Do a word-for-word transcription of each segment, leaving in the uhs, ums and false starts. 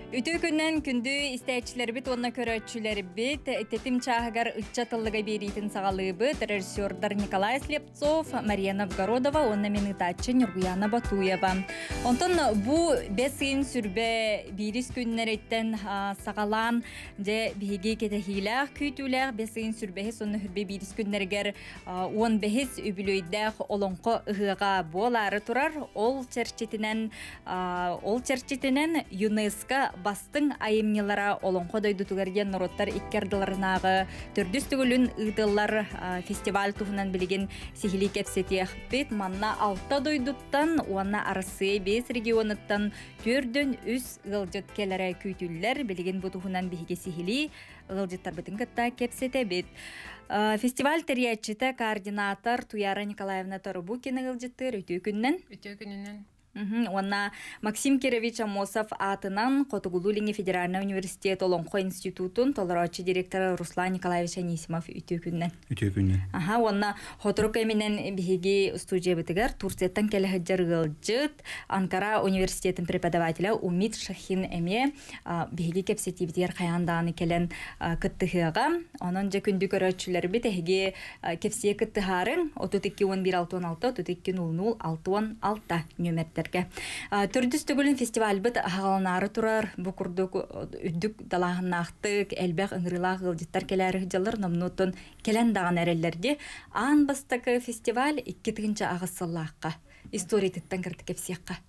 Ütü günden kündü istəyiciləri bit, onna körətçüləri bit, tetim çağıgar ıççatıllığa beritin sağalığı bit, rejissörдар Николай Слепцов, Мария Новгородова, onna menitaçı Nurguyana Batuyeva. Ondan bu besin sürbe biris günler etten sağalan de bihigi ketehilaq kütülər besin sürbehi sonu hürbe biris günler ger on behiz übülüydək olonqo ıhığa boları turar, ol çerçetinen ol çerçetinen UNESCO bastың айымнелара олонқо дойдутугарген нороттар иккердыларынағы түрдүс түгілін ыдылар фестиваль туғынан білген сихили кепсетех бет манна алта дойдуттан уанна арысы бес регионыттан түрдін үс ғылжыт келері күйтүллер білген бұтуғынан бігі сихили ғылжыттар бітін кітта кепсете бет. Фестиваль терьячіті координатор Туяра Николаевна Торубукина ғылжыттыр үті күннен. Үті күннен. Онна Максим Кирович Амосов атынан Котугулулинге федеральный университет Олонқо институтун толорочы директоры Руслан Николаевич Анисимов үтө күннен. Үтө күннен. Аха, онна Хоторук эминен биһиги студия битигер Турцияттан келеһеджер гылжыт Анкара университетин преподавателя Умит Шахин эме биһиги кепсетибитер каяндааны келен кыттыхыга. Онон же күндү көрөчүлөр битеги кепсие кыттыхарын отуз эки он бир алтын алты отуз эки ноль ноль алтын алты нөмердер. Түрдүс түгілін фестиваль бұд ағаланары тұрар, бұқырдық үддік далағынақтық, әлбәқ ұңғырылақ ғылдеттар келәрі жалыр номнотын келен даған әрелерде. Аң бастықы фестиваль икки тігінші ағысыллаққа, история тіттен кірді кепсияққа.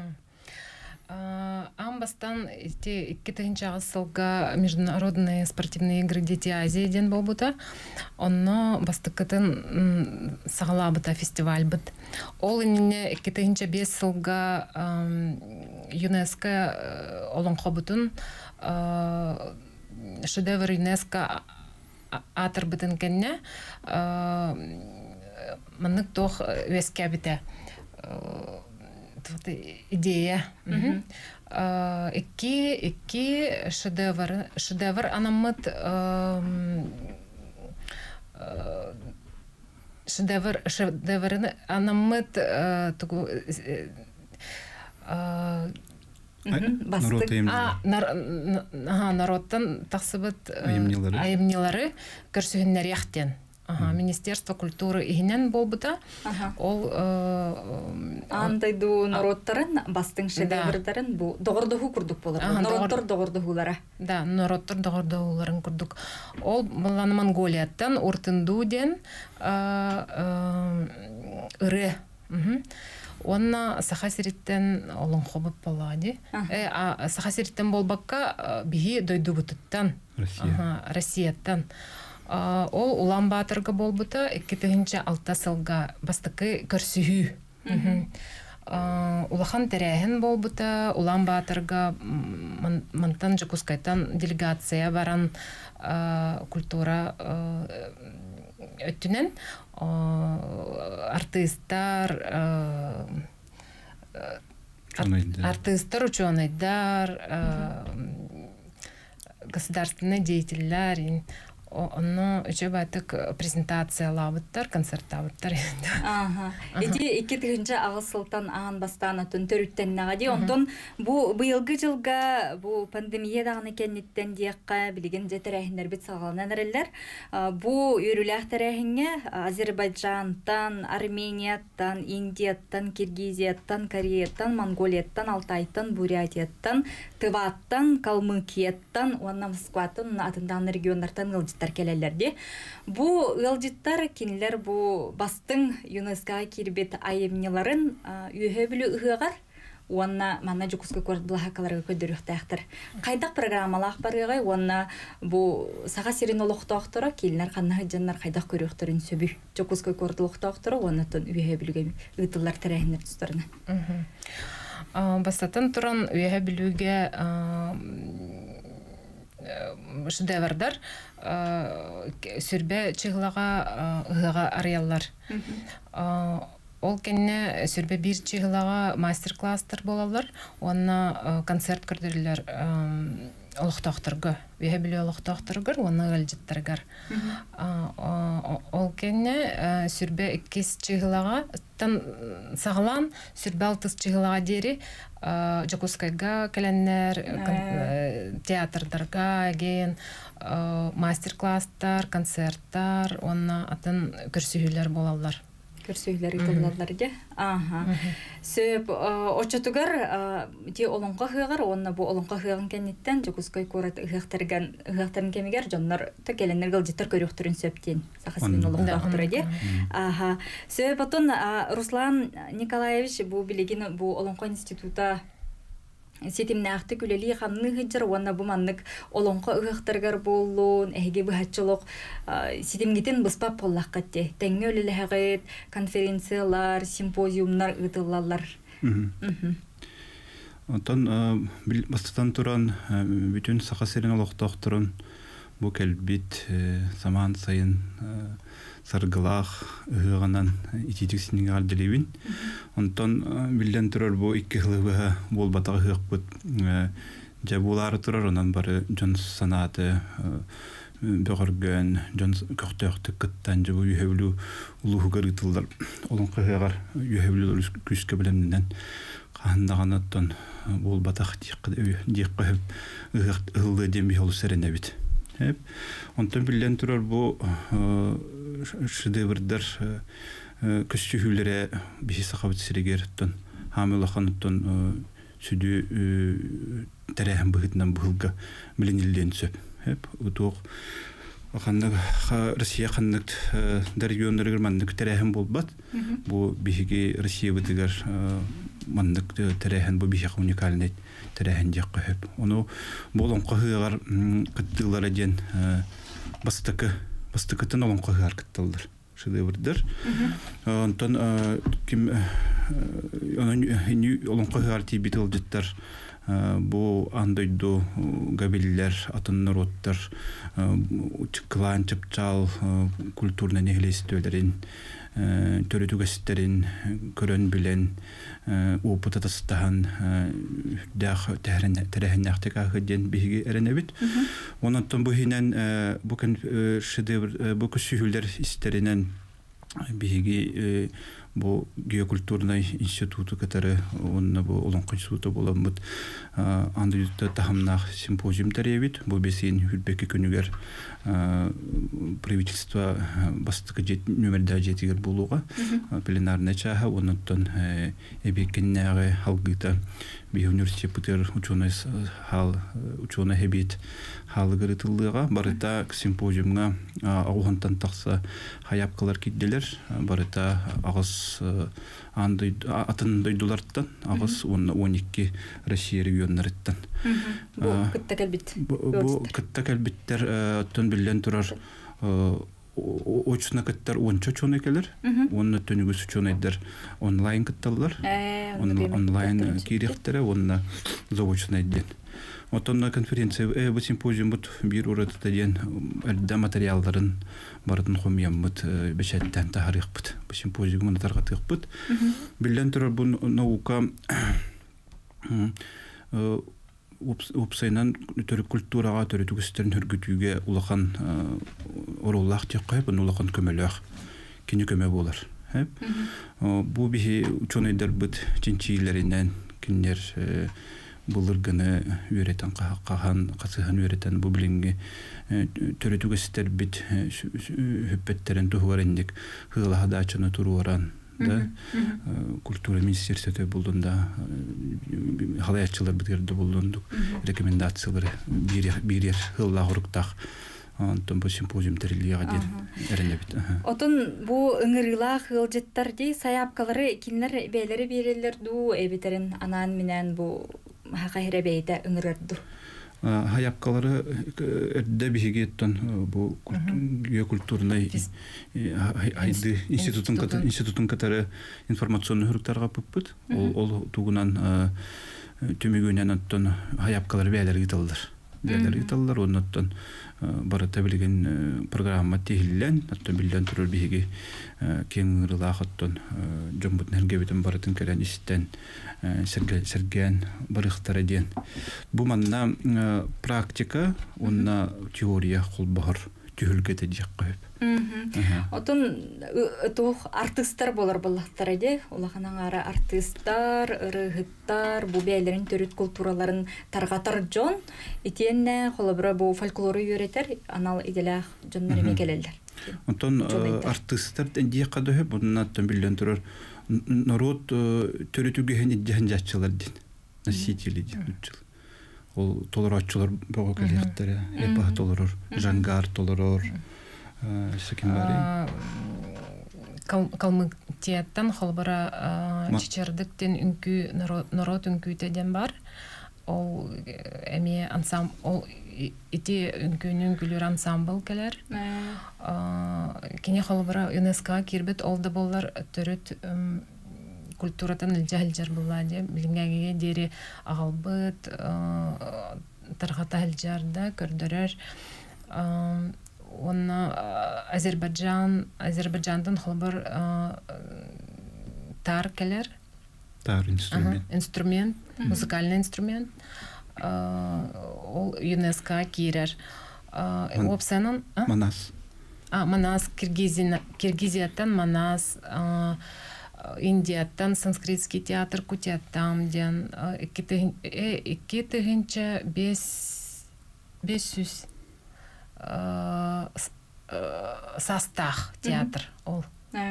Аң бастан икки тігінші ағысылға международные спортивные игры Дети Азии ден бол бұта. Онно бастықытын сағала бұта фестиваль бұд. Ол инне икки тігінші бес сылға ЮНЕСКО олонқо бұтын шедевр ЮНЕСКО атыр бұтын кәнне маннык тоқ өеске біте идея. Икки икки шедевр шедевр анамыт шедевр шедеврны анамыт тугу бастык а народтан тахсыбыт айымнелары көрсүгүннөр яхтен. Министерство культуры игенен болбута. Ол андайду народтарын бастың шедеврдарын бу догордогу курдук болор. Народтор догордогулары. Да, народтор догордогуларын курдук. Ол буланы Монголияттан Уртындуден ыры. Онна Сахасириттен олон хобып болады. Э, Сахасириттен болбакка биги дойду бутуттан. Россияттан. Ол Улан Батырга болбута икки тыгынча алта сылга бастыкы көрсүхүү. Улахан терехин болбута Улан Батырга мантан Жакускайтан делегация баран культура өттүнен артисттар артисттар ученыйдар государственные деятельler Onu öçebatık презентация лабыттар, концерт лабыттар. Ага. Эти икки тыгынча агысылтан аған бастана тон төрүттен нагади. Онтон бу быйылгы жылга бу пандемия даганы кеннеттен диякка билген жетерехиндер бит сагаланан эрелер. Бу үрүлэх терехине Азербайджантан, Арменияттан, Индияттан, Киргизияттан, Кореяттан, Монголияттан, Алтайттан, Бурятияттан, Тываттан, Калмыкияттан, уанна Москваттан атындан региондардан гылжыт келелерди. Бу ылжыттар кинилер бу бастың ЮНЕСКО кирбет айымнеларын үйе білі ұғығар. Уанна манна жукуска көрділаға қаларға көдіріқтәқтір. Қайдақ программалақ барығай, уанна бу саға сирин олықтақтыры, келінер қаннаға жаннар қайдақ көріқтірін сөбі. Жукуска көрділықтақтыры, уанна тон үйе біліге ұйтылар тәрәйінер тұстарына. Бастатын тұран үйе біліге шедеврдар сүрбе чыгылага ыгыга арыяллар. Ол кенне сүрбе бир чыгылага мастер-класстар болалар. Онна концерт көрдүрлөр. олохтоохторго үе биле олохтоохторгор уонна галжыттаргар ол кенне сүрбе иккис чыгылага тан саглан сүрбе алтыс чыгылага дери Жакускайга каленнер театрдарга ген мастер-класстар, концерттар, онна атын көрсүһүлөр болалар. Көрсүһүлөр италлар же. Аха. Сөп очотугар ти олонга хыгар, онна бу олонга хыган кеннеттен Жакускай корат хыгтарган хыгтарын кемигер жоннор та келеннер галжыттар көрүктөрүн сөптен. Сахасмин олонга хыгтыр же. Аха. Сөп потон Руслан Николаевич бу билеген бу олонга института Сетимнахты күлели ханны хыджар уанна бу маннык олонқа ыгыктаргар боллун, эге бу хатчылык сетимгитин быспап боллаккатте. Теңне өлелегет конференциялар, симпозиумнар ытыллалар. Онтон бастан туран бүтүн сахасерин олоктоктурун бу келбит заман сайын саргылах ыгынан ититиксинин алделебин. Онтон билден турар бу икки хылыбы болбатага хыкпыт. Жабулары турар онан бары жон санаты бөгөргөн жон көктөктүк кыттан жабу үйөбүлү улуугар ытылдар. Олон кыгар үйөбүлү күскө билемден кандаган болбатак диккы ылды демби болу серенебит. Hep. Ondan bilen turar bu şedevrdar küçüğülere bir şey sakabet sirigerton hamilahantton südü terehen bıhıtdan bıhılga bilinildiğin söp. Hep utuq Aqannak Rusya qannak dargiyonlarga mannak terehen bolbat. Bu bihigi Rusya bitigar mannak terehen bu bihig unikalnet terehen jaqqa hep. Onu bolon qahıgar qıttılar eden bastıkı bastıkıtın olon qahıgar qıttıldır. Şedevrdar. Ondan kim onun olon qahıgar tibitil jittar. Bu andaydo gabiller atınlar ottar çıkılan çıpçal kulturna nehlestelerin törütü gösterin körön bilen oputatastan dah tehren terhen yaktıka hıdyen bihgi erenebit. Ondan bu hinen bu kan şedevr bu küsühüller isterinen bihgi bu geokulturna institutu katarı onun bu olan institutu bulanmıt andayutta tahamnaq simpozium tarayabit bu besin hülbeki künüger правительство бастыкы жет нөмердә жетигер булуга пленарная чаха онуттан эбекеннәге халгыта би университет бутер ученый хал ученый хебит халгырытылыга барыта симпозиумга агылгантан такса хаяпкалар кидделер барыта агыс анды атын дойдулардан агыс он икки Россия регионнарыттан бу кытта келбит бу кытта келбиттер тон билен турар очна кыттар ончо чоны келер онны төнүгүс чонайдар онлайн кытталар онлайн кирехтере онна заочнайден отонна конференция бу симпозиум бут бир урата ден элде материалдарын бардын хомияммыт бешеттен тарихпыт бу симпозиумун таргатыппыт билен турар бу наука Upsaynan törük kulturaga törük üstlerin hürgütüge ulakan orullah tiyakayıp, ulakan kömelüğ, kini köme bolar. Hep. Bu bir uçonaydır bıt cinçiyelerinden kinler bulurgını öğreten, kahan, kasıhan öğreten bu bilingi törük üstler bit hüppetlerin tuhuvarindik, hılaha da açını turuvaran. Da Kultura Ministerstvi bulduğunda halayatçılar bitirdi bulunduk rekomendasyonları bir bir yer hılla huruktak ondan bu simpozium teriliğe kadar erenebit. Otun bu ıngırıla hılcıttar di sayapkaları kinler beyleri verirler du ebiterin anan minen bu hakayre beyde ıngırırdı. Hayapkaları de bihigetten bu geokulturna haydi institutun katı institutun katarı informasyonu hürüktarga pıpıt ol ol tugunan tümügünen atton hayapkaları beyler gidilir. дәлер италлар, оннан барата билген программа тихиллен, аттан билден турur биһиги кең рылахаттан жомбут нергебитен баратын керен истен серген барыхтара ден. Бу манна практика, онна теория кулбар түйүлгете жаккып. Отун тух артисттар болар буллахтар эде. Улаханан ара артисттар, ырыгыттар, бу бәйләрен төрүт культураларын таргатар жон. Итенне холобра бу фольклоры үйрәтер, анал иделах жоннары мекелелдер. Онтон артисттар дие кадыһы бунна билен турар народ төрүтүгө хен жачылар дин. Носители дин. Ол толоратчылар бого келердер. Эпа толорор, жангар толорор. Калмыктияттан холбара чичердиктен үнкү народ үнкүтеден бар. Ол эми ансамбл, ол ити үнкүнүн күлөр ансамбл келер. Кене холбара ЮНЕСКО кирбит олда боллар төрөт культуратан илжахилжар буллади. Билингеге дери агалбыт таргата хилжарда көрдөрөр. Онна Азербайджан, Азербайджандан холбар тар келер. Тар инструмент. Инструмент, музыкальный инструмент. Ол ЮНЕСКО кирер. Опсанан Манас. А, Манас Киргизияттан Манас, Индияттан санскритский театр кутяттам ден икки тыгынча бес сүз састах театр ол.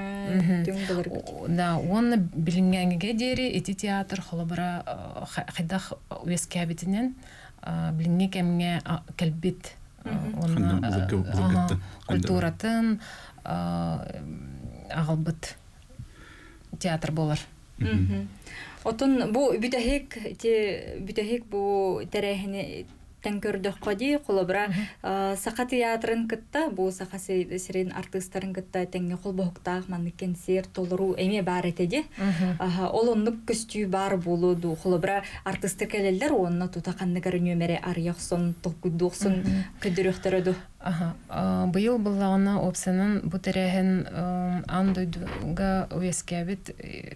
Да, он билингенге дери эти театр холобара хайдах уескабитинен билинге кемге келбит культуратын агалбыт театр болар. Отун бу бүтәһек те бүтәһек бу тәрәһне тәңкөрдөх кади холобра сака театрын кытта бу сакасы сирен артисттарын кытта тәңге холбохтах манныкен сер толору эме бар этеди. Аха ол оннук көстүү бар болуду холобра артисттер келелер онна тутаканны көрүнөмере арыяксон толкудуксон көдөрөктөрөдү. Аха быйыл буллагына опсанын бу тәрәһен андойга уескебит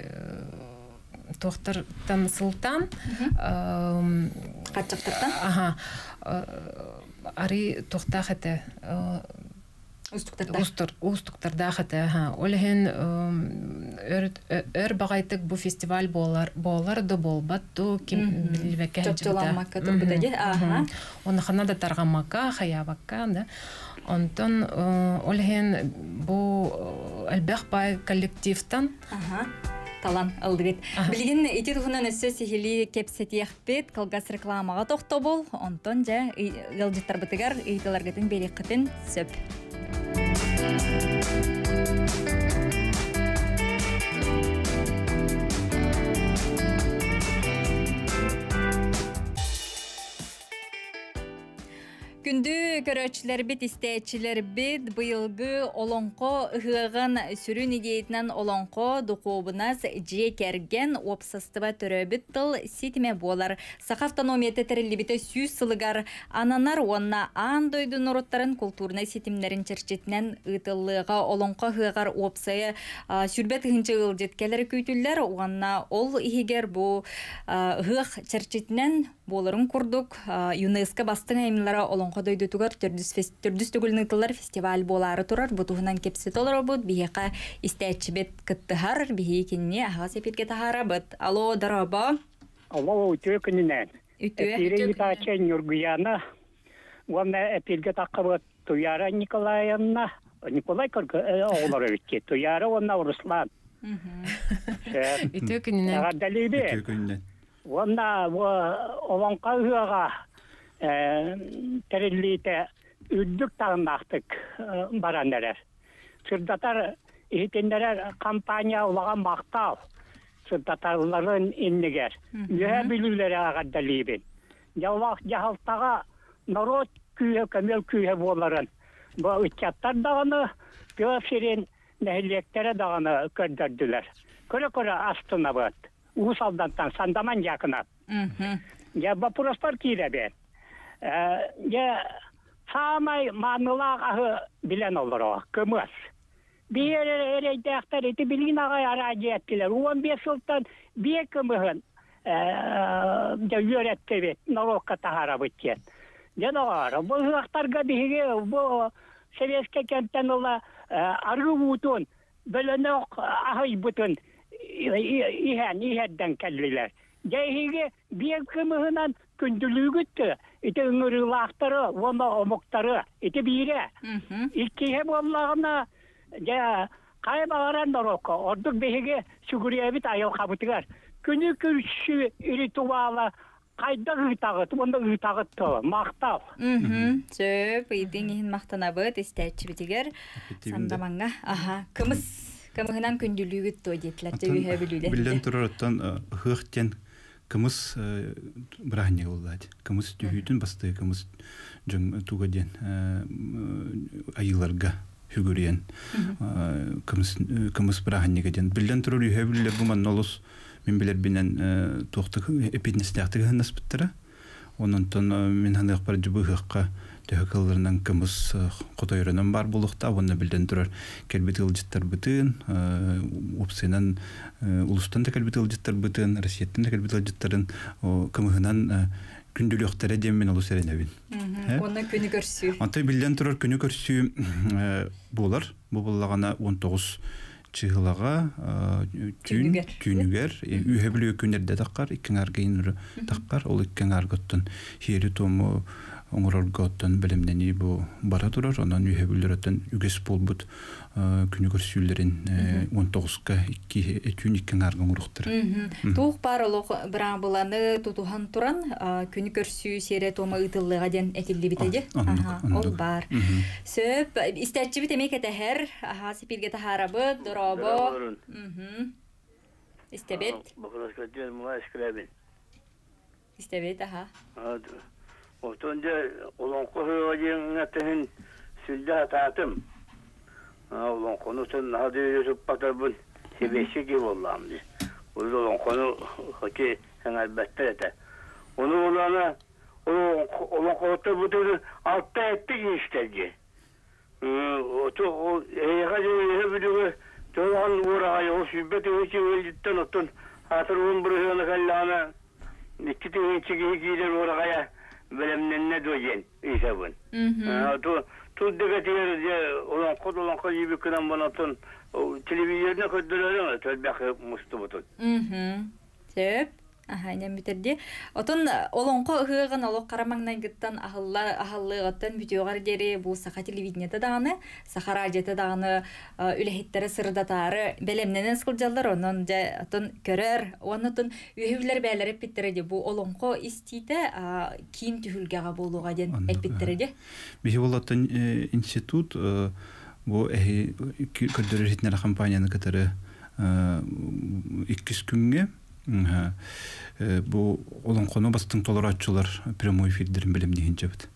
Тохтар там Султан качактырдан ага ари тохтах это устуктарда устур устуктарда хата ага олген өр багайтык бу фестиваль болар болар да болбат то ким билбекке жаламакка турбудаги ага оны ханада таргамакка хаябакка да онтон олген бу албах бай коллективтан ага талан алдыбет. Билген ити тухунан өссө сихили кепсетияхпет, калгас рекламага тохтобол, онтон жа ялжыттар бытыгар ыйтыларгатын береккытын сөп. Күндү көрөчүлөр бит, истечилер бит, быйылгы олонко ыгыган сүрүн идейтинен олонко дукуубунас же керген опсастыба төрөбүт тыл ситиме болар. Сака автономия тетерилибите сүүс сылыгар ананар онна андойдун уруттарын культурный ситимнерин черчетинен ытыллыга олонко ыгыгар опсайы сүрбет хынчы ылжеткелер күйтүллер, онна ол ихигер бу ыгыг черчетинен боларын курдук. ЮНЕСКО бастың аймылара олонко дойдутугар төрдүс төгүлнытылар фестиваль болары турар. Бутугунан кепси толар бут, бияка истечибет кыттыхар, бии кинне ага сепетке тахара бут. Алло, дараба. Алло, үтө күнүнен. Үтө. Эпире Итачен Юргуяна. Вона эпирге такабыт Туяра Николаевна. Николай оğulları ötke. Туяра вона Руслан. Үтө күнүнен. Ага далибе. Үтө күнүнен. Вона олонка ыга териллите үддүк тагындактык барандар. Сырдатар итендер компания улаган мактау. Сырдатарларын иннигер. Үе билүүлери ага далибе. Жавак жахалтага народ күйе камел күйе боларын. Бу үчаттар даганы көфшерин нәһиллектере даганы көрдөрдүлөр. Көрө-көрө астына бат. Усалдантан сандаман якынат. Я вопростар киребе. Я самай манылағы білен олар, кымыз. Bir ereydekler eti bilgin ağay aracı ettiler. on beş yıldan bir kımığın yöretti bet, narokka tahara bitken. Ne doğru, bu hıhtarga bihige, bu Seveske kentten ola arı vutun, böyle ne ahıy butun, ihan, iheden kelliler. Gehige bir kımığından kündülüğü güttü. İti ıngırılakları, ona omukları, iti bire. İki hep Allah'ına ya kaybağaran da roka. Orduk behige şükürüye bit ayıl kabıtıgar. Günü kürşü iri tuvala kayda ıhtağıt, onda ıhtağıt to, maqtav. Söp, idin ihin maqtana bıt, istəyətçi bitiger. Sandamanga, aha, kımız, kımığынан kündülüğü güttü o deyitler, de ühe bilüyle. Bilden turaratan hıqten kımız bırahne oladı. Kımız tühütün bastığı kımız tuğaden ayılarga hügüriyen kımız bırahne geden. Bilden turur ühe bilüler bu man olus min biler binen toxtuk epidnesdähtige nasbıttara. Ondan ton min hanık par jıbı hıqqa töhkıllarından kımız qotoyranan bar buluqta onu bilden turur kelbet ılcıttar bütün opsiyanan ulustan da kelbet ılcıttar bütün Rusiyadan da kelbet ılcıttarın o kımıhınan gündülüqtara demin olus erenebin. Ona günü görsü. Anta bilden turur günü görsü bolar. Bu bullagana on toğuz çıhılaga tün tünüger ühe biliyor günlerde takkar ikin argayın takkar ol ikin argottan heri tomu oңорорготтон билимдени bu bara durur ondan ühe bilirötten üges bolbut günü görsülerin on toğuzga iki etün ikin argın uruqtır. Tuğ barolog bira bulanı tutuhan turan günü görsü sere toma ıtıllığa den etilli bitedi. Ol bar. Söp istətçi bitemek ete her aha sipilge taharabı dorobo. İstebet. İstebet aha. Otunca olan koyuyorsun atehin sülde tatım. Olan konutun hadi yüzüp patarbun sebeşi gibi Allah'ım diye. Olan konu ki sen elbette ete. Onu olana olan konutta bu türlü altta ettik işlerce. Otu o eyhacı eyhabiliyor. Çoğun uğrağı o sübbeti o için öldükten otun hatır on buraya kallana iki tane çekiyi gider uğrağa bilimden ne diyeceksin isabın. Tu tu dikkatir diye olan kod olan kod gibi kıran bana tun televizyonda koydular ama tölbek mustubutun. Söp. Aha, inem bitirdi. Otun olonqo hıgın oloq qaramangnan gittan ahıllar ahıllıqtan videolar deri bu saha televizyonda dağını, saha radyoda dağını ülehitleri sırdatarı belemnenen sıkılcalar onun da otun görür. Onutun ühüvler beyler hep bitirdi. Bu olonqo istide kim tühülgağa boluğa den hep bitirdi. Bihi olatın institut bu ehi kördürür hitnere kampanyanı katarı ikkis günge bu olan konu bastın toleratçılar primoy efirlerin bilim deyince bit.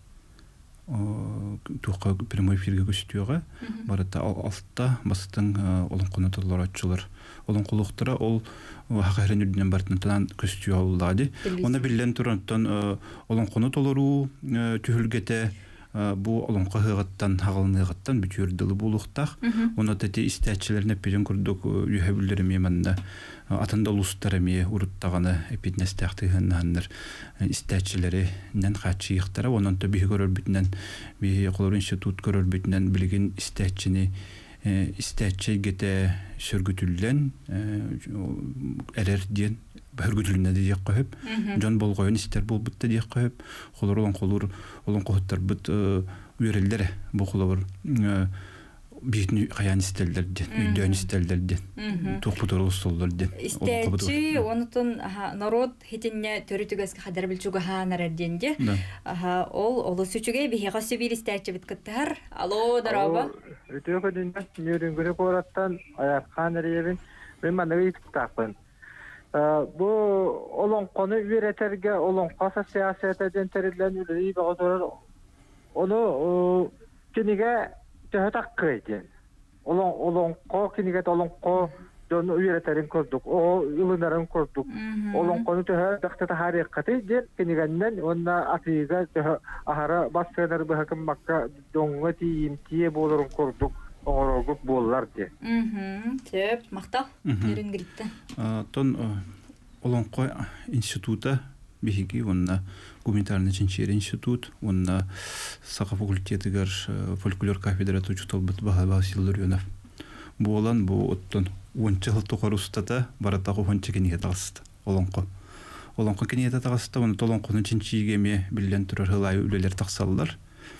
Tuğqa primoy efirge gösteriyor. Barata altta bastın olan konu toleratçılar. Olan kuluqtara ol hakikaten üründen bartından gösteriyor oladı. Ona bilen turantan olan konu toleraru tühülgete bu olan qahıqattan haqalnıqattan bütür dili buluqtaq. Ona da istəyçilərinə peyən kurduk yühəbüllərim yemanda atanda uluslarımı uruttağını epidnestəxtihənlər istəyçiləri nən xaçıyıqtara onun da bir görür bütündən bir qolur institut görür bütündən bilgin istəyçini istəyçi gete sürgütülən erer diyen hörgütülüne diye qoyup John Bolgoyun ister bol bitti diye qoyup qolur olan qolur olan qohutlar bit üyerellere bu qolur bitni qayan isterler diye üydön isterler diye toqputor usullar diye istəyçi onutun narod hitinne törütügəs qadar bilçuga ha naradiyen diye aha ol olu süçüge bir haqası bir istəyçi bit qıttar alo daraba ötüyor dünya yürün göre korattan ayarkan reyevin ben bana bir kitapın. Bu olan konu üreterge olan kasa siyaset eden terilen üreyi bağlar onu kinige tehatak kıydı. Olan olan ko kinige olan ko Donu üreterin kurduk. O yılınların kurduk. Olon konu töhe daqtata harikati der kenigenden onna atiga töhe ahara bassalar bu hakim makka donga tiyim tiye bolorun kurduk. Oğrogup bollar de. Mhm. Töp, maqtal. Ерин гритте. Тон Олонко института бихиги онна гуманитарный чинчер институт, онна сака факультетигер фольклор кафедраты учутал бит баха силдөрөнөв. Бу олан бу оттон он жыл токар устата баратагы онча кенеге талсты. Олонко. Олонко кенеге талсты, оны толонконун чинчиге ме билен турар хылай үлелер таксаллар.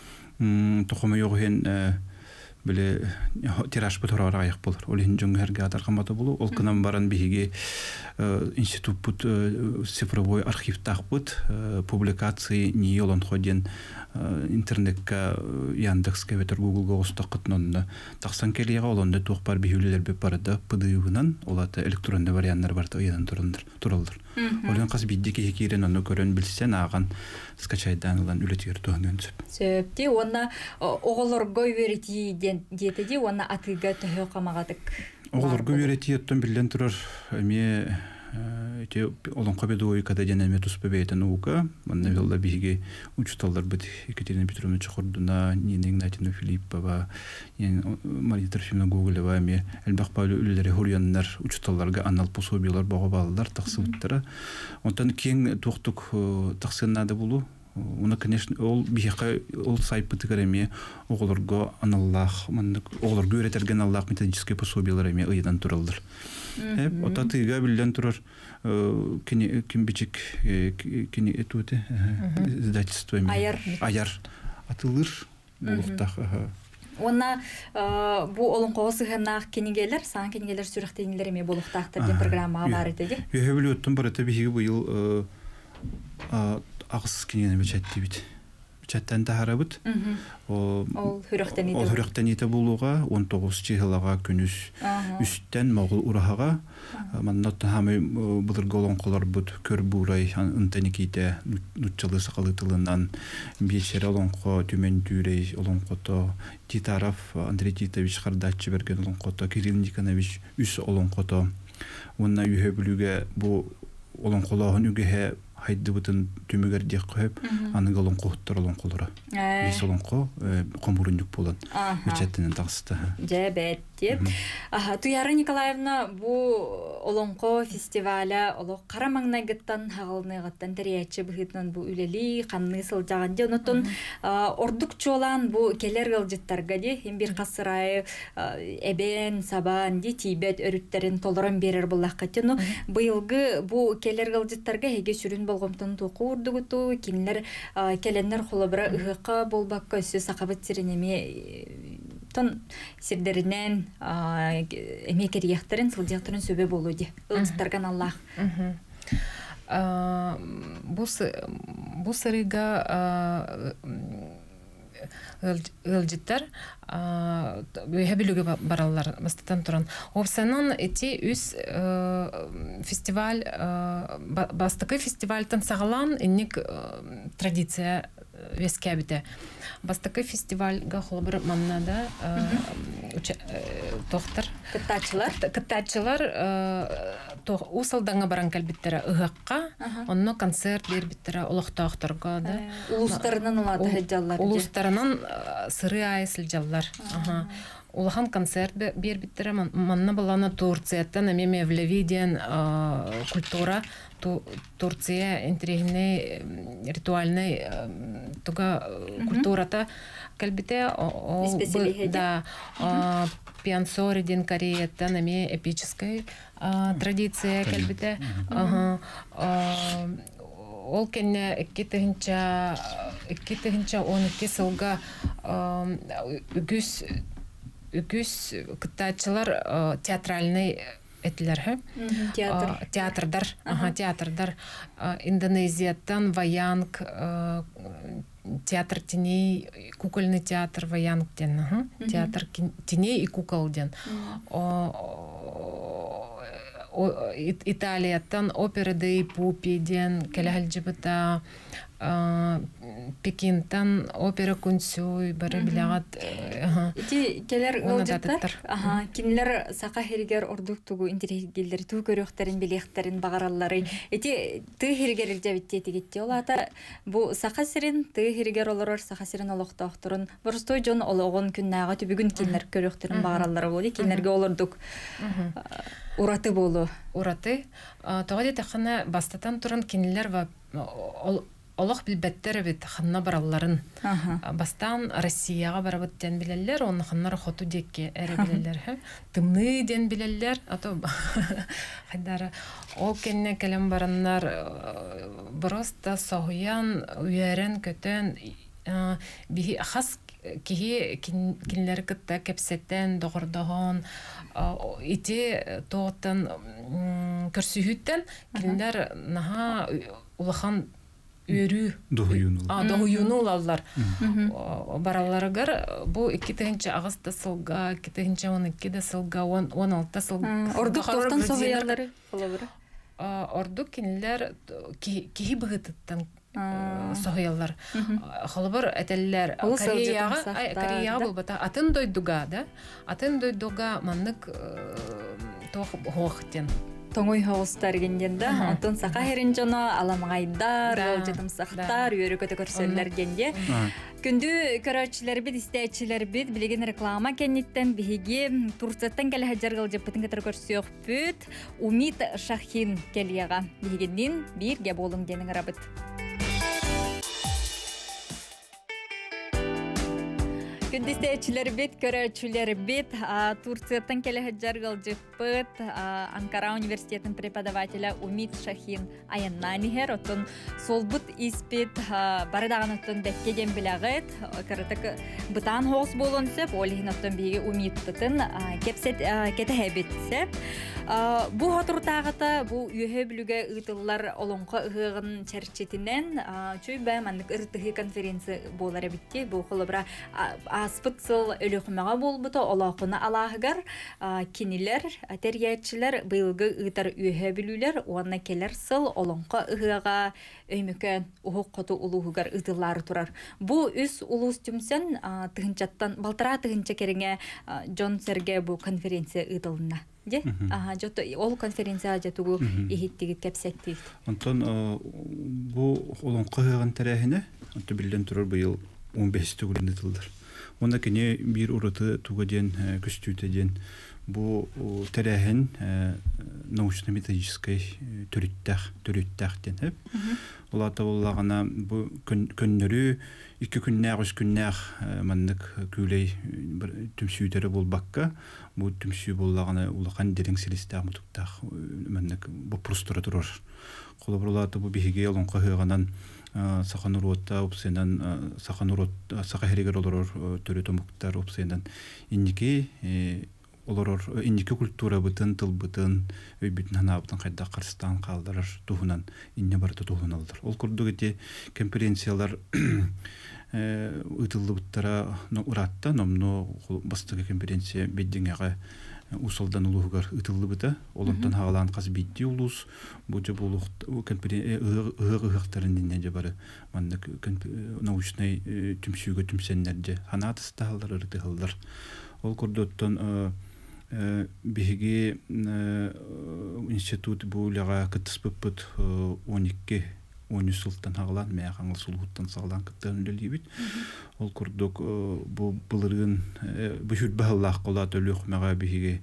М токома йогын биле тираж бутурар аяк болор. Ол хинжон херге атар камата болу. Ол кынан баран бихиге институт бут цифровой архив тахбут публикации не олон ходен интернетка Яндекс кебетер Google-га устакытнонна таксан келега олонда тохпар бихүлелер бе барда пдыгынан олата электронды варианттар бар тыядан туралдар туралдар. Олен кас биддеке кирен аны көрөн билсен аган скачайдан улан үлетер төнөнсүп. Сөпти онна оголорго верити детеди онна атыга төхө камагадык. Оголорго верити оттон билен турар эме эти олонко бедой когда денеме туспебейте наука манна велда биге учталдар бит Екатерина Петровна Чохордуна, Нина Игнатьевна Филиппова, Мария Трофимовна Гоголева ме элбакпалу үлелери хоряннар учталларга анал пособиялар бага балдар таксыбыттара. Онтан кең токтук таксыннада болу. Уна, конечно, ол бихека ол сайпытыгареме оголорго аналлах, мандык оголорго өретерген Аллах методические пособиялар эме ыйдан туралдар. Hep o tatıyla bilen turur kini kim biçik kini etüte izdательство ayar ayar atılır bulukta. Ona bu olun qoğusu hınaq kinigeler san kinigeler sürüqteyinler mi buluqtaqtır diye programma var idi. Yo biliyordum barata bir bu yıl ağız kinigene biçetti bit. Chatten taharabut. O ol hürüqtenite. Ol hürüqtenite buluğa on toğuzuncu yılaga күнүс üstten moğul urahaga mannatta hamı budur golon qolar bud kör buray ынтаниките нутчалы сакалытылынан бешер олонко түмен дүрей олонкото Титаров Андрей Титович Хардаччы берген олонкото Кирилл Никонович үс олонкото онна үйе бүлүгө бу олонколоон үгөһө haydi butun tümüger diye koyup anı galon kohuttar olan kolora. Biz olan ko komurunluk bolan. Meçettinin taksıda. Cebet deyip. Tuyarı Nikolaevna bu Olonko festivale olo Karamangna gittan hağılına gittan teriyatçı bıhıtnan bu üleli kanını sılcağın diye unutun ordukçu olan bu keler gılcıttarga diye hem bir kasırayı eben saban diye tibet örütlerin toloran berer bullakka diye bu yılgı bu keler gılcıttarga hege sürün bolgomtun toku urdugutu kinler kelenler holabra ıhıqa bolbakka üstü sakabat sirenemi ton sirderinden emek eriyakların sılcakların söbe bolu diye ılcıttargan Allah. Bu sırıga ылжыттар хөбүлүгө баралар бастан туран. Опсанын эти үс фестиваль бастыкы фестивальтан сагалан инник традиция вескебите. Бастыкы фестивальга холбыр маннада тохтар кытачылар кытачылар усалданга баран калбиттера ыгакка онно концерт бербиттера улуктаактарга да улустарынан улаты хеджаллар улустарынан сыры айсыл жаллар улахан концерт бербиттера манна балана Турцияттан эме Мевлевиден культура Турция интригный ритуальный туга культурата калбите да пиансоридин Кореяттан эме эпическая традиция калбите ол кенне эккетинча эккетинча он эки сылга үгүс үгүс кытачылар театральный этлер театр театрдар ага театрдар Индонезияттан ваянг театр теней кукольный театр ваянг ден театр теней и кукол ден Италияттан опера дей пупиден келехалжыбыта Пекинтан опера күнсүй бары билягат. Ити келер ылжыттар. Аха, кинлер сака херигер ордук тугу интерегилдер туу көрөктөрүн билектерин багараллары. Ити ты херигер илжебитти тигитти олата бу сака сирин ты херигер олорор сака сирин олоктоктурун. Борстой жон ологон күннага түбүгүн кинлер көрөктөрүн багараллары болду. Кинлерге олордук ураты болу. Ураты. Тогади тахана бастатан туран кинлер ва Олох билбеттер бит ханна баралларын. Бастан Россияга барабыт ден билелер, оны ханнар хоту декке эре билелер. Тымны ден билелер, ато хайдары ол кенне келем бараннар просто соғуян, үйерен, көтен, бихи хас кихи кинлер кытта кепсеттен, доғырдағын, ити тоғыттан көрсүйіттен, кинлер наға улахан Үрү доюну. А, доюну алалар. Бараларыгар бу икки тыгынча агыста сылга, икки тыгынча он икки да сылга, он алты сылга. Ордук тоқтан соғыялары болабыры? Ордук кинилер кихи быгытыттан соғыялар. Холобар әтеллер Кореяга болбата. Атын дойдуга, да? Атын дойдуга маннык тоқ хоқтен. Тоңой хоғыстар генденді, онтын сақа херін жоно, аламағайдар, олжетімсақтар, үйері көті көрсөлер генде. Күнді көрөчілер бит, істәйчілер бит, білеген реклама кенниттен бігі Турцияттан кәлі хаджарғыл жеппетін кәтір көрсөйіқ бүт, Умит Шахин кәлияға. Бігеннен бірге болың денің рабыт. Күндістәйчілер бит, көрөчілер бит, Турцияттан кәлі хаджарғыл жеппет, Анкара университетінің преподавателя Умит Шахин аяннанихер, оттон солбут испит барыдаған оттон бәккеден білағыт, кірітік бұтан хоғыз болын сөп, олығын оттон бейге Умит бұтын кепсет кеті әбетсеп. Бу хотуртағыта, бу үйе білуге ұйтылар олонға ұғығын чәрчетінен, чөй бәй маннық ұртығы конференция болар әбітте, бу қолыбыра аспытсыл өліқымаға болбыты олақыны алағығар кенілер, тәргетчілер бұйылғы ұйтар үйе білулер, оғанна келер сыл олонға ұғыға өймікі ұғық қоты ұлығығар ұйтылары тұрар. Бу үс ұлыс түмсен тұғынчаттан, балтыра тұғынча керіңе Джон Серге бу конференция ұйтылына. Ага, жото ол конференция жатугу ихиттигит кепсеттигит. Онтон бу олон кыгын тарахына онто билден турар быйыл он беш түгүлүн тылдар. Онда кене бир ураты тугаден күстүтеден бу тарахын научно-методической төрүттах төрүттахтен хеп. Улата боллагана бу көннөрү iki күннәр үч күннәр маннык күлей түмсүйтәре булбакка бу түмсү буллаганы улахан дерең селистә мутуктах маннык бу простора турар. Колобрулаты бу биһиге олон кыгынан сахануротта опсенан саханурот сахахеригер олорор төрү томуктар опсенан инники олорор инники культура бытын тыл бытын өйбүтүн ханабытын кайда Кыргызстан калдырыр туһунан инне барты туһуналдар. Ол курдугете конференциялар ытыллыбыттара уратта номно бастыгы конференция беддиңеге усалдан улугар ытыллыбыта олонтан хагалан каз битти улус бу же булук конференция ыгыгыктарын же бары мандык научный түмсүгө түмсеннерде ханатысталар ыртыгылдар. Ол курдуттан биһиги институт булага кытыспыппыт он икки он үч сылтан хагалан мэ хаңыл сулуттан сагалан кыттан өлөлүбүт. Ол курдук бу былырын бүшүт бааллах кола төлөк мага биһиги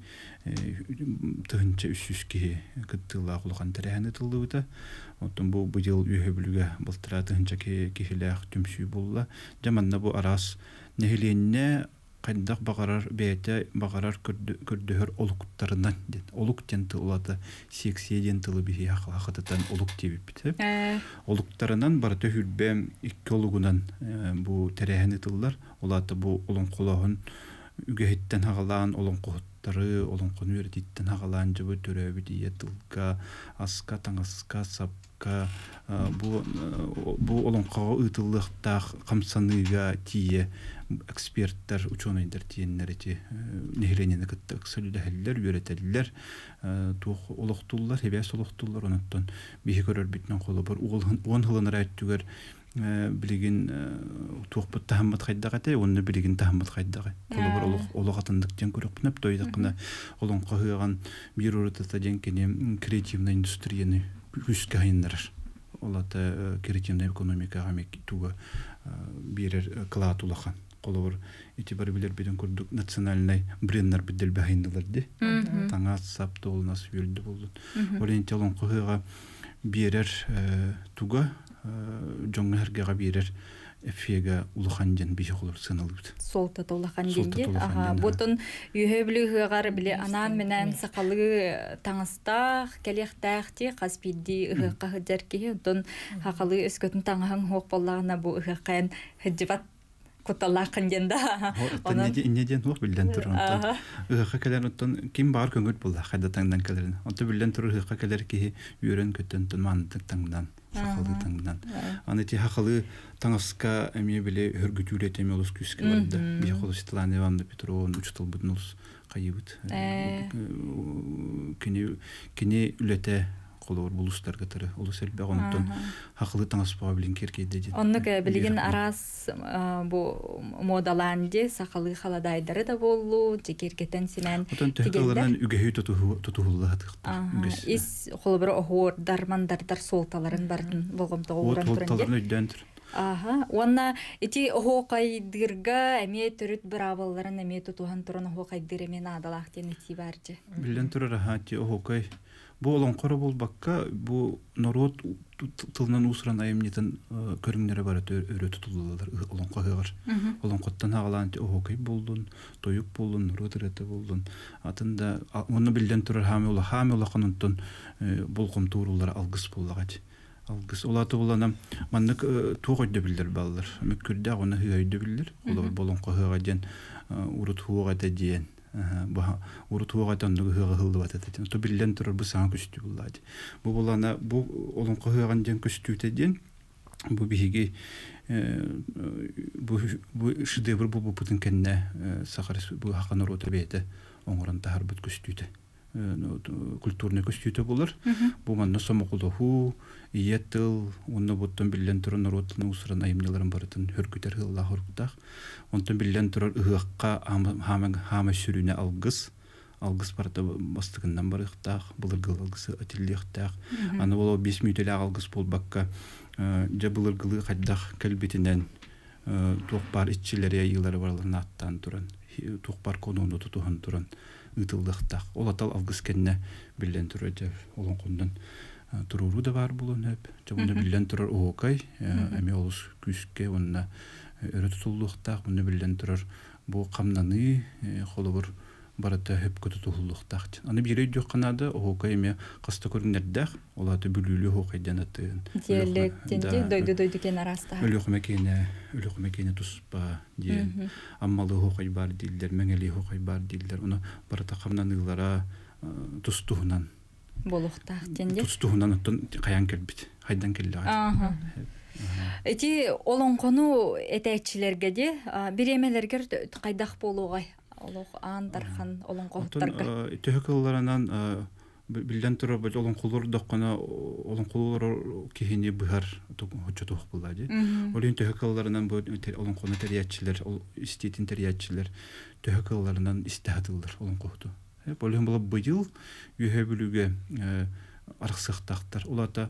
тыгынча үч жүзге кыттыла кулган тараханы тылдыбыта. Оттон бу быйыл үйө бүлүгө былтыра тыгынча кихилэх түмсүй булла. Жаманна бу арас нехиленне кайдак багарар бете багарар көрдөөр олуктарынан ден олук тен тылата сексиеден тылы бихи хакатан олук тебипт. Олуктарынан бар төһүлбем икки олугунан бу терехени тыллар олаты бу олон кологун үгөһиттен хагалаан олон кохуттары олон конуертиттен хагалаан жыбы төрөбү дие тылга аска таңаска сап бакка бу бу олонкого ытыллыктах камсаныга тие эксперттер ученыйдар тиеннерити нехренене кыттык сөйлөһөллөр үйрөтөллөр тух олоктуллар хебес олоктуллар оноттон бихи көрөр битнен колу бар он хылын райттүгөр билигин туохпут тахаммат хайдагате онны билигин тахаммат хайдагы колу бар олох ологатындыктан көрөпнөп тойдакына олонко хыган бир урутата денкене креативный индустрияны күскө хайндар олата креативный экономикага мек туга бирер клаатулахан колор ити бар билер биден көрдүк национальный брендер бидел бахиндылар ди таңа сапты ол нас юлды болду ориенталон кыга бирер туга жоңгерге бирер эфега улаханжан биши холор сыналып солта толахан денде ага бутун үйөблүгөр биле анан менен сакалы таңыста келехтахти каспиди ыгыкка хыжарки дон хакалы өскөтүн таңахан хок боллагына бу ыгыккан хыжбат куталакын жанда онан инеден хок билден турган ыгыкка келен оттон ким бар көңүт болду кайда таңдан келерин онто билден турур ыгыкка келер ки үйрөн көтөн мандык таңдан хакалы таңдан аны ти хакалы таңаска эми биле хөргүтүлет эми олус күскө барды би холостилан Иван Петрон учтул бутнус кайыбыт кини кини үлете колор булустар гатары олус элбе онтон хакылы таңаспа билин керкейде ди онны билген арас бу модаланди сакалы халадайдары да болду жекеркетен синен тегелден үгөй туту тутулат ис холбор охор дармандардар солталарын бардын болгомто уран туран Ага, онна ити хокайдырга эме төрүт бравалларын эме тутухан туран хокайдыр эме надалактен ити баржы. Билен турар хати хокай. Бу олонкора болбакка бу народ тылынан усран айымнетен көрүңнөрө бар өрө тутулалар олонкогар. Олонкоттан агалан хокай болдун, тоюк болдун, народ эрете болдун. Атында оны билен турар хами ула хами ула канунтун болгом туурулар алгыс боллагат. Алгыс олаты буланам маннык тугойды билдер баллар. Мүккүрдө аны хыйды билдер. Олар болонко хыгаден урут хугата диен. Ага, урут хугатан ды хыга хылды батат. То билден турар бу саң күстү буллады. Бу булана бу олонко хыган ден күстүтө ден бу биги бу бу шедевр бу бутун кенне сахар бу хакан рота бете оңоран тахар бут күстүтө. Культурный костюте булар. Бу манна сомокулда ху, иетил, онна боттон билен туран народны усран айымныларын барытын хөркүтер хылла хоркутак. Онтон билен турар ыгыкка хама хама сүрүнө алгыс, алгыс барда бастыгындан барыктак, булыргыл алгысы атиллыктак. Аны боло беш мүтөлө алгыс болбакка, же булыргылы кайдак келбетинен токпар иччилери айылары барларына аттан туран, токпар конуну тутухан туран. Ытылдыктак. Ол атал алгыс кенне билен турар олонкондан туруру да бар булун хеп. Жамында билен турар окай, эми олус күскө онна өрө тутулдуктак, муну билен турар бу камнаны холобур барата хеп көтүтулдуктак. Аны бирей жок канада окай эми каста көрүнөрдак, олаты бүлүлү окайдан атын. Диалектинде дойду-дойду кен араста. Өлөк мекене, өлөк мекене туспа диен. Аммалы окай бар дилдер, меңели окай бар дилдер. Уну барата камнанылара тустуунан болуктак денде. Тустуунан оттон каян келбит. Хайдан келди. Ага. Эти олонкону этечилерге де биремелерге кайдак болуугай. Олох андархан олонкоттарга. Төһөкөллөрүнөн билден турар бул олонколор доккана олонколор кихини быхар хочотук булады. Олин төһөкөллөрүнөн бу олонкону териячилер, иститин териячилер төһөкөллөрүнөн истатылдыр олонкокту. Хеп олин бул быйыл үйөбүлүгө арксыктактар. Улата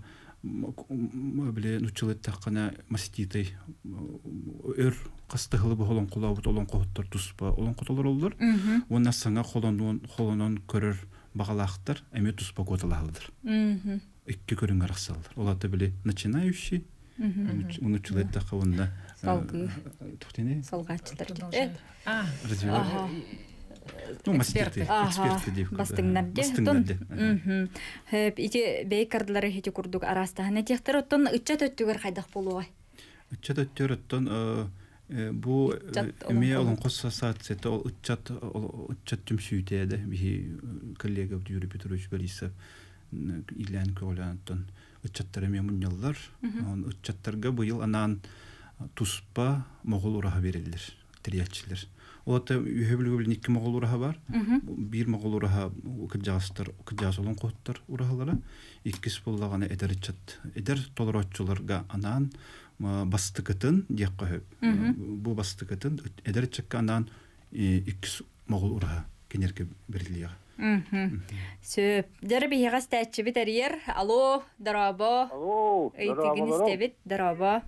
биле нучылыт таккана маститай өр кастыгылы болон кулабыт олон коттор туспа олон котолор олдур. Онна саңа холонон холонон көрөр багалактар эме туспа коталалдыр. Мм. Икки көрүн араксалдыр. Олата биле начинающий. Нучылыт таккана салгы. Туктене. Салгачтар. А. Развивать. Ну, эксперты, эксперты деп. Бастыңнарде. Мм. Хеп ити бейкардылары хете курдук арастахана тектер оттон ыччат өттүгөр кайдак болугай. Ыччат өттөр оттон бу эме олон косасацета ол ыччат ыччат түмсүйтеде би коллега Юрий Петрович Борисов илен колантон ытчаттары мен муньяллар. Ытчаттарга быйыл анан туспа моғол ураха берилдер, триятчилер. Олата үйөбүлгөбүл никки моғол ураха бар. Бир моғол ураха укыджастар, укыджасолон коттар урахалара. Иккис боллаганы эдер ытчат. Эдер толоротчуларга анан бастыкытын диякка хөп. Бу бастыкытын эдер ытчакка анан иккис моғол ураха кенерке берилига. Сөп. Дәрі бейіға стәтші бит әрер. Алло, дараба. Алло, Өйтігін істебет, дараба.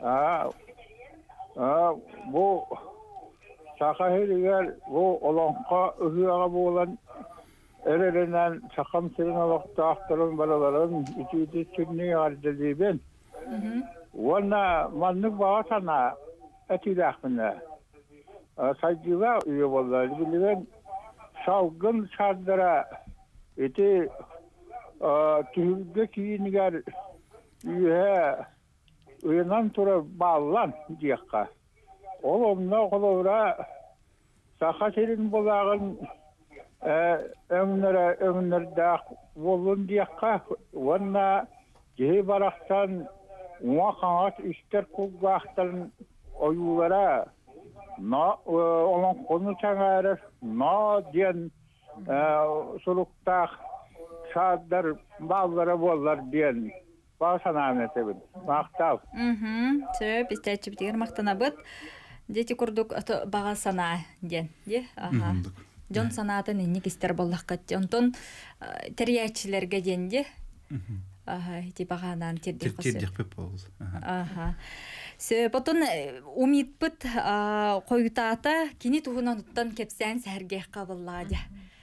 Бұ сақа хелігер, бұ олонқа үхіяға болан әрерінен сақам сирин олақты ақтырын балаларын үтіді сүріне арды дейбен. Оны манның баға сана әтілі ақмына. Сайдыға үйе болар. Білген Salgın şartlara eti tühülge kiyiniger üye uyanan tura bağlan diyekka. Olumna okulura saha serin bolağın ömnere ömnerde bolun diyekka. Vanna cehi baraktan muhakanat ister kulgahtan oyulara na olan konu çağırır, na diyen sulukta şadlar bağlara bollar diyen bağsana anetebin. Maqtav. Söp, istәтчі бітігер мақтана бұд. Дети күрдік баға сана ден. Жон санатын енік істер боллақ қатты. Онтон тәриячілерге денде. Ити бағанан тердек қосы. Тердек пеп болды. Потон умит бит койутата кини тугунан уттан кепсен сәрге кабыллады.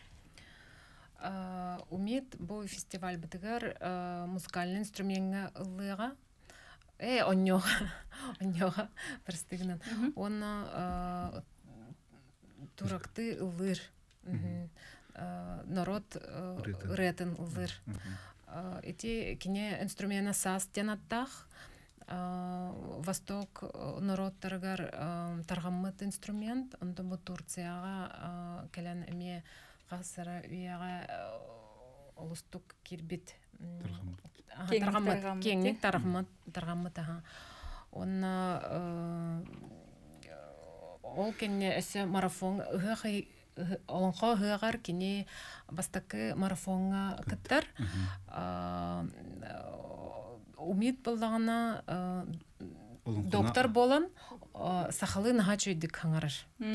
Умит бу фестиваль битигер музыкальный инструментга ылыга. Э, оннёга. Оннёга простыгнан. Он туракты ылыр. Народ ретен ылыр. Эти кине инструмента сас тенаттах. Восток народтаргар таргаммыт инструмент, онда бу Турцияга келен эме гасыра үйага олустук кирбит таргаммыт кеңник таргаммыт таргаммыт аха. Онна ол кенне эсе марафон ыгы олонхо ыгар кини бастакы марафонга кыттар. Умит болдағына доктор болан сақалы наға чөйдік қаңарыр.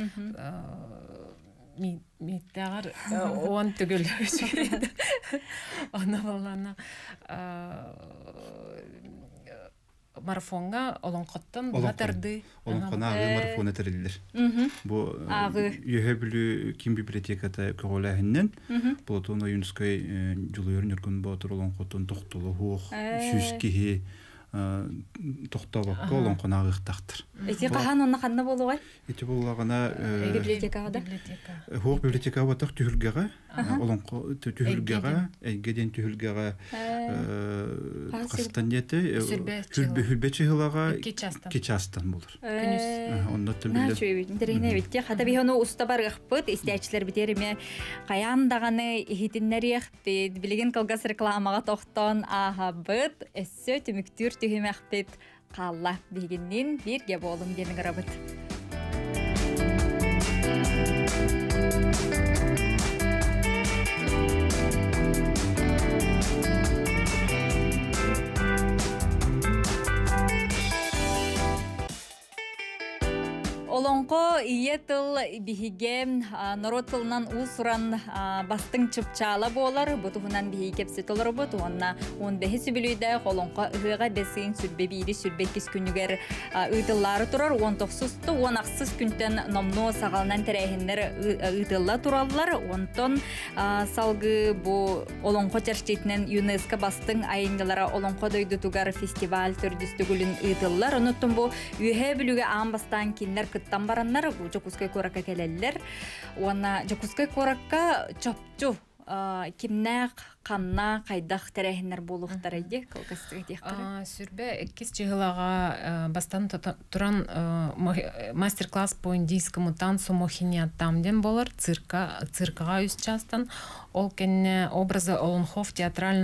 Меттағар оған түгіл жүйеді. Оны болдағына марафонға олон қоттан бұлатарды. Олон қона ағы марафон әтірілдер. Бұл үйе білі кем библиотеката көғоләхіннен бұл отуына юнскай жылуырын үргін бұлатыр олон қоттан тоқтылы хуқ, шүйскеге тоқтабаққа олон қона ағықтақтыр. Эти қахан онна қанна болу ғай? Эти болағына библиотекаға да? Хуқ библиотекаға батақ түхілгеға, олон түхілгеға, әйгеден түхілгеға қастан еті, хүлбе чығылаға кечастан болыр. Онда түмілі. Дәрігіне бітті. Қата бей оны ұста бар ғықпыт, істәчілер бітеріме қаяндағаны ехетінлер еқпет, білеген қылғас рекламаға тоқтан аға бұд, әсі түміктүр түйімі әқпет қалла бігіннен бірге болым дені ғырабыт. Олонко ие тыл биһиге народ тылынан уусуран бастың чыпчаала болар, бутуһунан биһи кепсе толор бут, онна он бехи сүбүлүйдө олонко ыга бесин сүрбе бири сүрбе кис күнүгер ыйтыллары турар, он токсусту он аксыз күнтен номно сагалнан терехиннер ыйтылла тураллар, онтон салгы бу олонко чарчетинен ЮНЕСКО бастың айынгылара олонко дойдутугар фестиваль төрдүстүгүлүн ыйтыллар, онуттун бу үйе билүүгө аамбастан кинлер кыттан бараннар, жокускай коракка келеллер. Уана жокускай коракка чопчу кимнақ, қанна, қайдақ тәрәхінер болуқтар еді, калқастығы тек Сүрбе, эккис чығылаға бастан туран мастер-класс по индийскому танцу мохинияттамден болар, циркаға үс частан. Ол кенне образы олонхо в театральном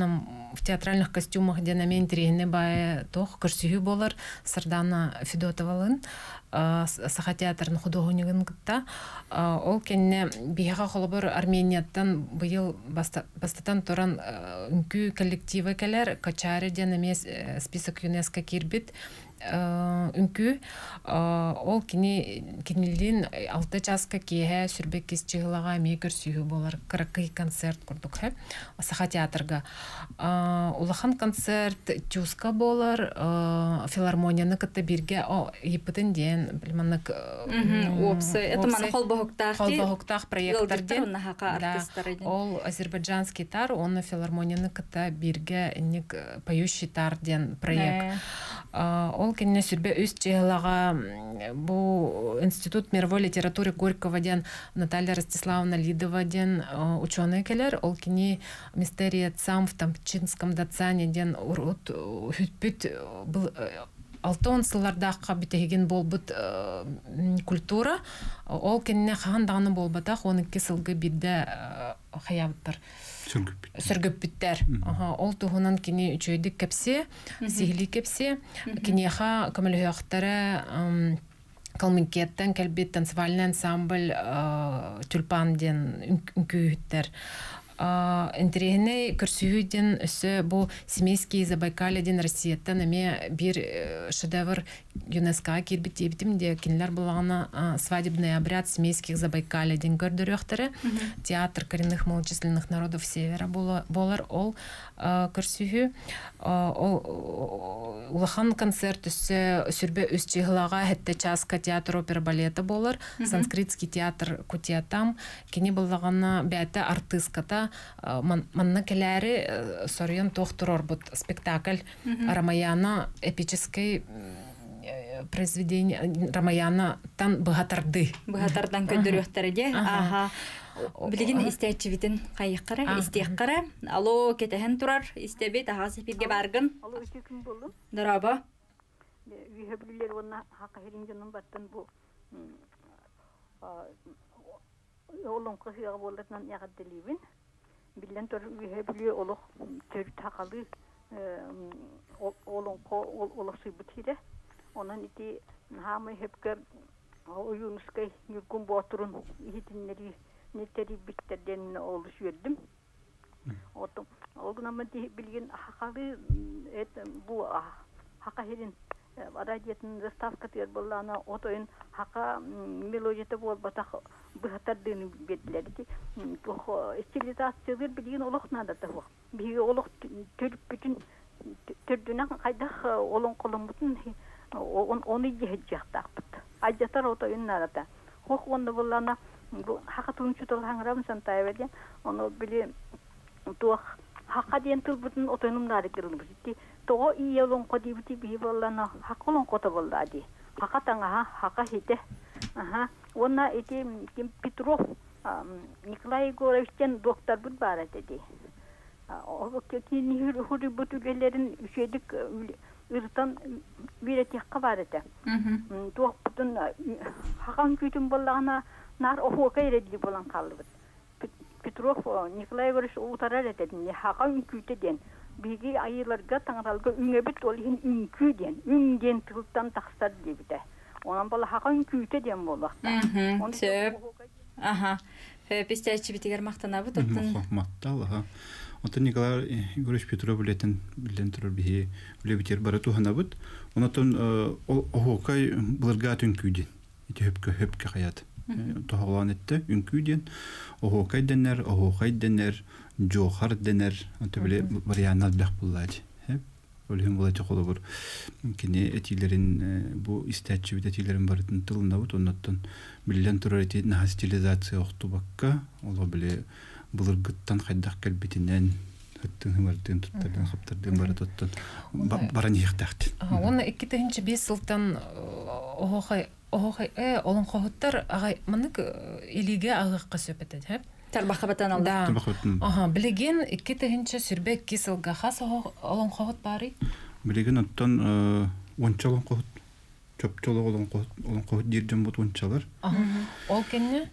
в театральных костюмах денамен трегене бай тох көрсүхү болар Сардана Федотовалын Саха театрын художнигын гытта. Ол кенне бияга холобор Арменияттан быйыл бастатан туран үнкү коллективы келер Качары денемес список ЮНЕСКО кирбит. Үнкү ол кини кинилдин алты часка кие сүрбек кесчилага мекер сүйү болар кыракый концерт курдук хэ Саха театрга улахан концерт чуска болар филармонияны кытта бирге о епитин ден билманнык опсы это мана холбохуктах холбохуктах проекттарден ол азербайджанский тар оны филармонияны кытта бирге ник поющий тар ден проект Ол кенне сүрбе үз чеглага бу институт мировой литературы Горького ден Наталья Ростиславовна Лидова ден ученый келер. Ол кенне мистерия цам в Тамчинском дацане ден урут хүтпүт был алтын сыллардаққа бітеген болбыт культура. Ол кенне ханданы болбатақ он iki сылғы бидді хаябыттыр. Сөргөппүттер. Ол туһунан кини үчөйдүк кепсе, сихли кепсе, кинеха көмөлөктөрө Калмыкеттен келбет танцевальный ансамбль Тюльпан ден үnkүйүттер. Интерегіне көрсүйден өсі бұл семейский Забайкалье ден Россияттан әме бір шедевр ЮНЕСКО кербет ебітім де кенелер болағына свадебный обряд семейских Забайкалье ден көрдір өқтірі. Театр коренных малочисленных народов Севера болар ол көрсүйі. Улахан концерт өсі сүрбе өс чеғылаға хетте часка театр опера балета болар. Санскритский театр Кутиятам. Кене болағына бәті артыската манна келәре сорыян тоқтыр орбут спектакль Рамаяна эпический произведение Рамаяна тан быгатарды. Быгатардан көндөрөктөрү де. Аха. Билигин истечибитин кайыккара, истеккара. Алло, кетехен турар, истебит ахасы бирге баргын. Алло, үчүкүн болдум. Дараба. Үйөбүлөр онна хакы хирингенин баттан бу. Олон кысыга болдатнан ягадделибин. Билен тор үйөбүлөр олох төр такалы олон ко олосу бутире. Онан ити хамы хепкер оюнускай юргун боотурун ихитиннери нетери биттерден олуш бердим. Отом олгунамы билген хакалы эт бу хака херин радиотун заставка тер боллана отойын хака мелодията болбатак быхатардын бетлерди. Тох стилизациялар билген олох надата бу. Биге олох төрүп бүтүн төрдүнөн кайдах олон коломбутун он оны жехжактакпыт. Ажатар отойын надата. Хох онда боллана хакатун чутул хаңрам сантайбеде оны биле тух хака ден тылбытын отойнум дары кырылбыты. Того иелон кодибити би боллана хаколон кота болдади. Хакатаңа хака хите. Аха. Онна эти Петров Николай Егоровичтен доктор бут бар эти. О кетини хури бутулелерин үшедик ыртан биретекка бар эти. Тух бутун хакан күтүн боллагана нар охока иреди болан калды. Петров Николай Егорович утарар эти. Хакан күтеден биги айыларга таңралга үңөбүт ол ин үңкүден үңден тылтан такстар дебите. Онан бала хакан күтө дем болакта. Мм. Сөп. Аха. Пестячи битигер мактанабы топтун. Мактал, аха. Онтон Николай Егорович Петров билетен билен турар бихи билебитер барату ханабыт. Онотон охокай буларга үңкүден. Ити хөпкө хөпкө хаят. Тохолан этте үңкүден охокай денер, охокай денер, жохар денер. Онто биле вариант бак буллади. Өлем булача холобур. Кене этилерин бу истәчи бит этилерин барын тылында бут оннаттан билен турар эти на стилизация октубакка. Ола биле булыргыттан хайдак келбитинен хөттүн мартын туттардан хаптардан бара тоттон баран ихтахт. Оны iki bin beş жылдан охой охой э олон хохоттар агай мынык илиге агыкка сөпетет, хэ? Тарбахабатан алда. Аха, билеген iki bin сүрбек кисылга хас олон хохот бары. Билеген оттон ончалон хохот чөпчөлө олон хохот олон хохот дирден бут ончалар. Аха. Ол кенне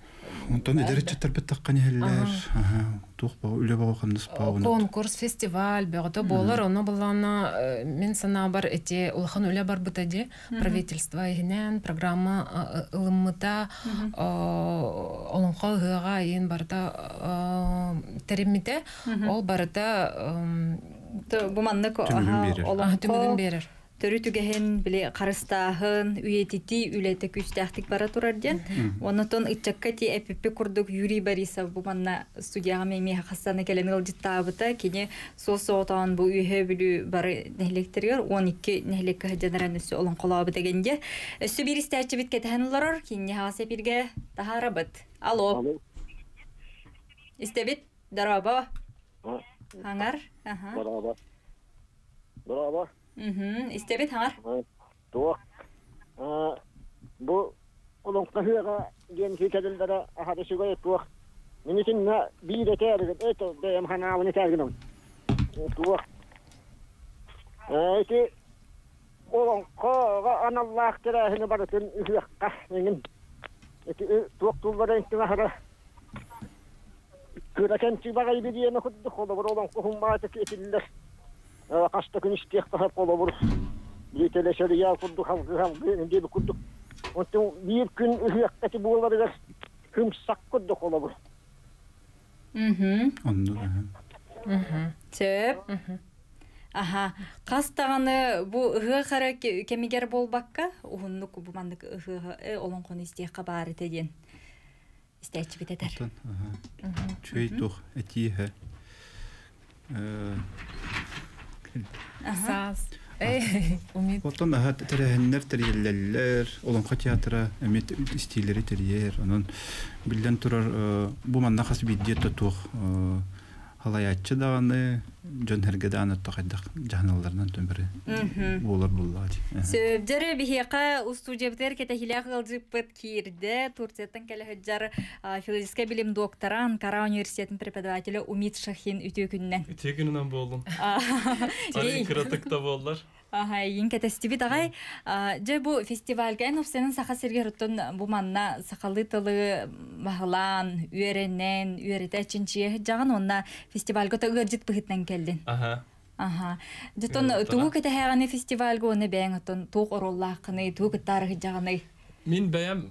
Онтон эдер чаттар беттаккан хеллер. Ага. Тух ба үле ба кандыс ба. Конкурс, фестиваль, бөгөтө болар, оны булана мен сана бар эти улахан үле бар бутади правительство игенен программа ылыммыта олонко хыга ен барда теремите, ол барда Бу маннык түмүгүн берер. Төрү түгәһен биле карыстаһын үетити үлете күстәхтик бара турар ден. Онотон итчакка ти эппе курдук Юрий Борисов бу манна студияга меме хасана келен ылжыттабыта кене сосотан бу үйе билүү бары нехлектергер он эки нехлекке жанаранысы олон колабы дегенде. Өсү бир истәчи бит кетәһенләр кине хаса бирге тахарабыт. Алло. Истебит дараба. Хангар. Аха. Дараба. Дараба. Мм, истебит хар. Туак. А, бу улун кахыга ген хикәделдәре ахадышыга туак. Минисин на биде тәргә, это бәям ханавны тәргә. Туак. Эти улун кага аналлах тәрәһенә барытын үхәккә менин. Эти туак туллары интихара. Күрәкән чибагай бидиене худды холы улун кохумбаты кетилләр. Кашта күн истек тахап кола бур. Бителе шәрия курду халкы халкы инде курду. Онтон бир күн үхәккә булалар. Хымсак курду кола бур. Мм. Онду. Мм. Төп. Аха. Кастаганы бу ыгы хара кемигер болбакка, угунну бу мандык ыгы олон кону истек кабары теден. Истечи битетер. Ага. Чөй тух этие. Э Сас. Эй, умит. Потом аха терәһеннәр терелләр, олонка театры, эмет стильләре терьер, анан билдән турар бу манна хас биддет тух халаятчы даганы жөнһәргә дә аны тагыдык җаһаналлардан төмбере. Булар буллар. Сөбдәре бихәка устуҗебтер кетәһилә гылҗыппыт кирде, Турциядан кәле хәҗҗар философия билим докторы Анкара университетының преподавателе Умит Шахин үтө күннән. Үтө күннән булдым. Ары кратыкта булдылар. Ага, ин катастиби дагай. Же бу фестивальга нуфсенин саха сергерттон бу манна сакалы тылы баһалан, үйренен, үйрете чинчие жаган онна фестивальга тагыржыт быхыттан келдин. Ага. Ага. Жетон тугу кетәһәгәне фестивальга оны бәң отон туг ороллакны, туг тарихы жаганы. Мин бәям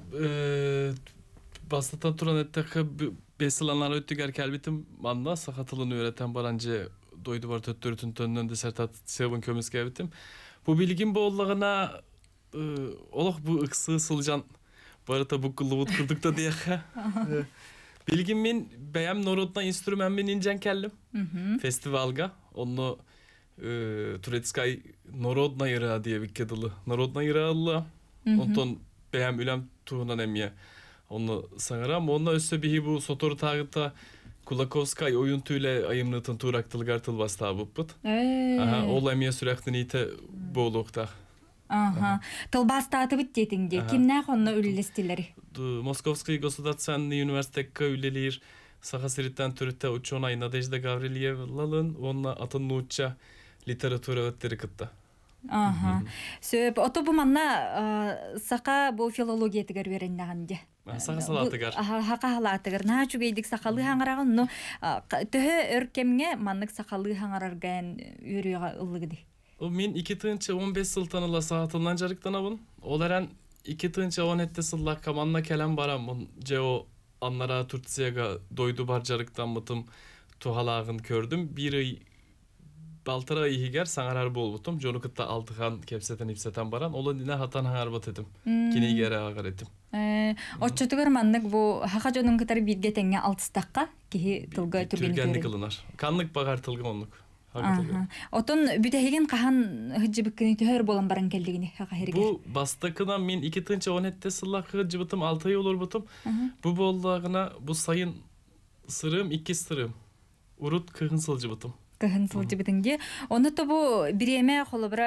бастата туран эттәк бесиланлар өттүгәр кәлбитим манна сахатылын үйрәтән баранҗы дойду бар төттөрүтүн төннөн диссертациябын көмүскө битим. Бу билгин боллагына олох бу ыксы сылжан барыта бу кылыбыт кырдыкта дияха. Билгин мен бәям народна инструмент мен инжен келдим. Фестивалга. Onu Турецкай народная ира диye викедили. Народная ира. Онтон бәям үлем тугунан эмие. Onu саңарам. Onu өссө бихи бу сотор тагыта Кулаковскай oyun tüyle ayımnıtın turaktılgar tılbasta buput. Aha, ol emye sürekli ite bolukta. Aha. Tılbasta atı bittiğinde kimler onu ülülestileri? Moskovskiy Государственный университетке ülelir. Сахасирitten türütte uçona Nadejda Gavrilyevlalın onunla atın nuçça literatüre ötteri kıtta. Aha. Söp oto bu manna saka bu filologiya tigar verennagandı. Saqa salatıgar. Aha, haqa salatıgar. Na çugeydik sakalı hangaragan no töhö örkemge manныk sakalı hangarargan yürüye ıllıgıdı. O min iki tınçı on beş sıltanıla saatından jarıktan abın. Olaren iki tınçı on ette sılla kamanna kelen baram. Mun je o anlara Turtsiyaga doydu bar jarıktan mıtım tuhalağın kördüm. Bir ay Baltara ihiger sangarar bol butum. Jonu kıtta altıhan kepseten ipseten baran. Ola dine hatan hangar bat edim. Kini gere agar edim. Otçotugar manныk bu haqa jonun kıtarı bir getenge altıstakka ki tılga türgeni Türgenli kılınar. Kanlık bakar tılgı onluk. Oton bütehegen qahan hıcıbıkkını tühör bolan baran keldigini haqa herger. Bu bastakına min iki tınça on ette sılak hıcıbıtım altı ay olur butum. Bu bollağına bu sayın sırım iki sırım. Urut kıhın sılcıbıtım. Кыһын сылжыбытынге. Оны то бу биреме холобра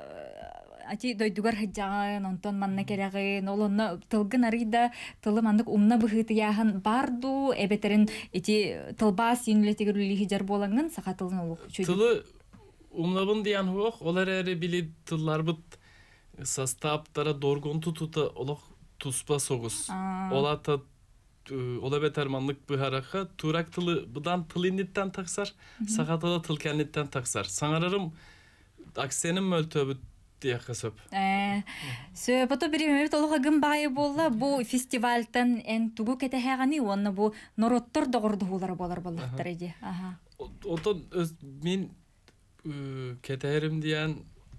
ати дойдугар хыджагын, онтон манна керагын, олонно тылгын арыйда тылы мандык умна быхыты яһын барду, эбетерин эти тылбас юнилетигер үлихи жар болаңын сака тылын олук. Тылы умнабын диян хуок, олар эри били тылларбыт состав тара доргон тутута олох туспа согус. Олата ola betermanlık bu haraka turak tılı bıdan tılinitten taksar sakatılı tıl kenditten taksar sanarım aksenin möltöbü diye kasıp söp oto bir mevt oluğa gın bayı bolla bu festivalten en tugu kete hegani onna bu norottor doğurdu hular bolar bollaktır edi aha oto min keterim diyen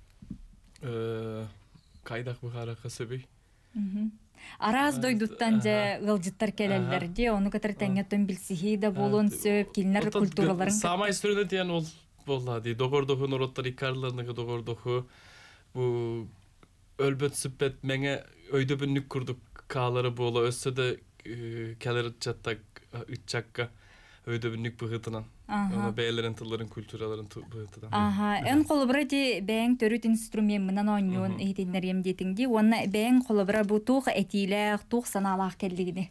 kaydak bu haraka söbü Araz doyduttan ja ılcıttar keleller diye onu kadar tengeten bilsihi de bolun söp kinler kulturaların Sama istörüne diyen ol bolla di dogordohu norottar ikarlarını dogordohu bu ölbet süppet menge öydöbünlük kurduk kağları bola össe de keler ıtçattak ıtçakka öydöbünlük bıhıtınan ona beylerin tılların külturaların bıhıtınan aha en kolobra di beng törüt instrumentten oynuyon etinler yem detin di ona beng kolobra bu tuğ etiyle tuğ sanalaq kelligini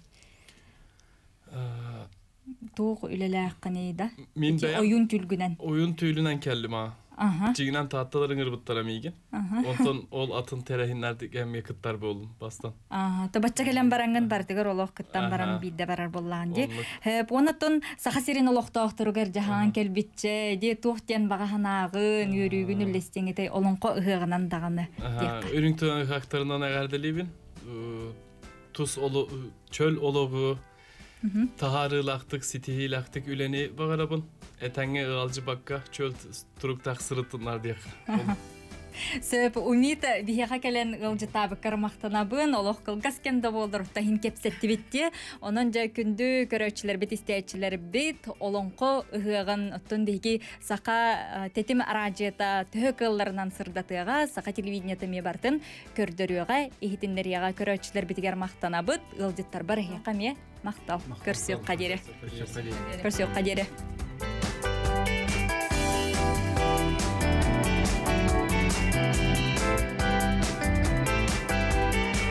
tuğ ülelaq kanıyda oyun tülgünen oyun tüylünen kellim ha aha Ciginen tahtaların ırbıttara miygen. Ondan ol atın terehinlerde hem yakıtlar bu oğlum bastan. Aha, to bacca gelen barangın bartıgar oloq kıttan baran bidde barar bollan di. Hep onaton sahasirin oloq toqturugar jahan kelbitçe di tuhtyan bagahanagın yürügün üllestengete olonqo ıhığınan dağını. Ürün tünen haktarından agardelibin. Tuz olu çöl oloğu taharı laktık sitihi laktık üleni bagarabın. Etenge ığalcı bakka çöl turuk taksırıtınlar diye. Söp umit biheqa kelen ılcı tabıkkar maqtanabın oloq kılgas kemde boldur tahin kepsetti bitti. Onun ja kündü köröçüler bit isteyçiler bit olonqo ığığın ottun degi saqa tetim araceta töhökıllarından sırdatıga saqa televideniyata me bartın kördörüga ihitinleriga köröçüler bitiger maqtanabıt ılcıttar bar heqa me maqtal. Körsüq qadire. Körsüq qadire.